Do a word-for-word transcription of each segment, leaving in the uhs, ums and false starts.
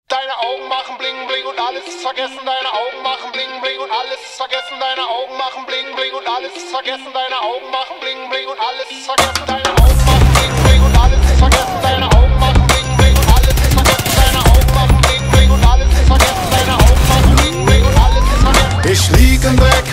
Deine Augen machen bling bling und alles ist vergessen. Deine Augen machen bling bling und alles ist vergessen. Deine Augen machen bling bling und alles ist vergessen. Deine Augen machen bling bling und alles ist vergessen. Deine Augen machen bling bling und alles ist vergessen. Deine Augen machen bling bling und alles ist vergessen. Deine Augen machen bling bling und alles ist vergessen. Deine Augen machen bling bling und alles ist vergessen. Ich lieg im Dreck,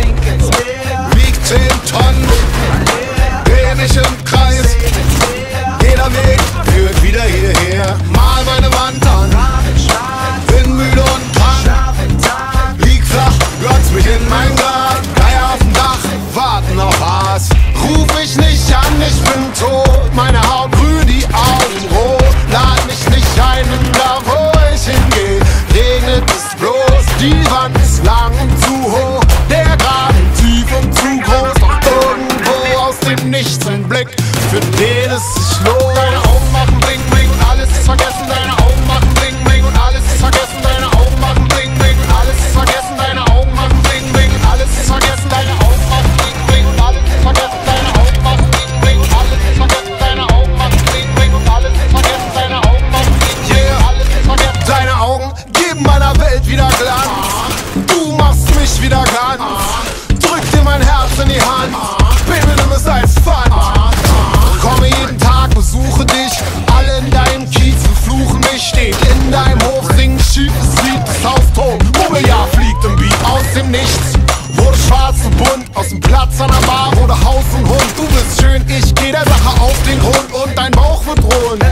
wieg zehn Tonnen, dreh mich im Kreis, jeder Weg führt wieder hierher. Mal meine Wand an, bin müde und krank, lieg flach, glotz mich in mein Grab. Geier auf dem Dach, warten auf Aas. Ruf mich nicht an, ich bin tot, meine Haut grün, die Augen rot. Lad mich nicht ein, denn da wo ich hingeh, regnet es bloß. Die Wand ist lang und zu hoch, der Graben tief und zu groß. Doch irgendwo aus dem Nichts ein Blick, für den es sich lohnt. Deine Augen machen bling bling und alles ist vergessen. Deine Augen machen bling bling und alles ist vergessen. Deine Augen machen bling bling und alles ist vergessen. Deine Augen machen bling bling und alles ist vergessen. Deine Augen machen bling bling und alles ist vergessen. Deine Augen machen bling bling und alles ist vergessen. Deine Augen machen bling bling und alles ist vergessen. Deine Augen machen bling bling und alles ist vergessen. Deine Augen geben meiner Welt wieder Glanz. Du machst mich wieder ganz. Drück dir mein Herz in die Hand. Baby, nimm es als Pfand. Komme jeden Tag, besuche dich. Alle in deinem Kiez verfluchen mich. Steht in deinem Hof, singen schiefes Lied. Das Haus tot, Mobiliar fliegt im Beat. Aus dem Nichts wurde schwarz und bunt. Aus dem Platz an der Bar wurde Haus und Hund. Du bist schön, ich geh der Sache auf den Grund. Und dein Bauch wird rund.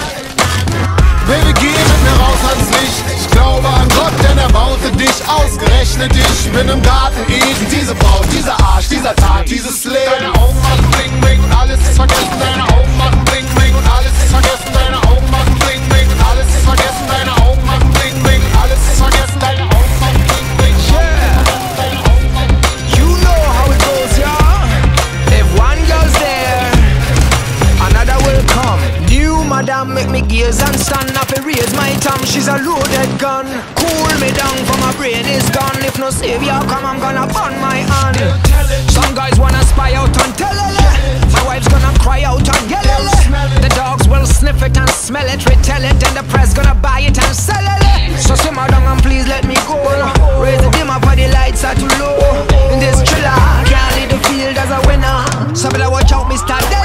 Baby, geh mit mir raus ans Licht. Ich glaube an Gott, denn er baute dich. Ausgerechnet ich bin im Garten Eden. Diese Braut, dieser Arsch, dieser Tag, dieses Leben. Deine Augen machen bling bling und alles ist vergessen. Deine Augen machen bling bling und alles ist vergessen. Deine Augen machen bling bling und alles ist vergessen. Deine Augen machen bling bling und alles ist vergessen. Deine Augen machen bling bling. Yeah. You know how it goes, y'all. If one goes there, another will come. New madam make me gaze and stand up and raise my tongue. She's a loaded gun. Cool me down for my brain is gone. If no savior come, I'm gonna burn my hand. Some guys wanna spy out on telele. My wife's gonna cry out on yelele. The dogs will sniff it and smell it, retell it, and the press gonna buy it and sell it. So simmer down and please let me go. Raise the dimmer for the lights are too low. In this thriller, can't lead the field as a winner. So better watch out, Mister